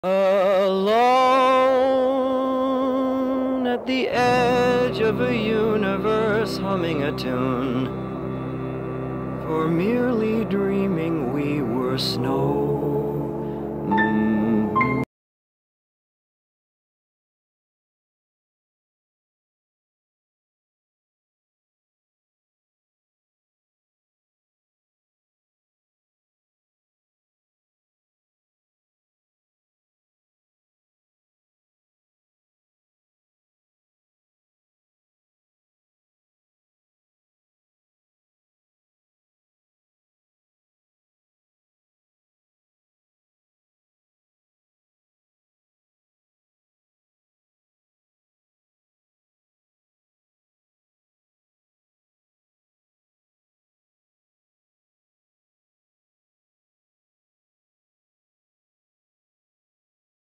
Alone at the edge of a universe, humming a tune, for merely dreaming we were snow.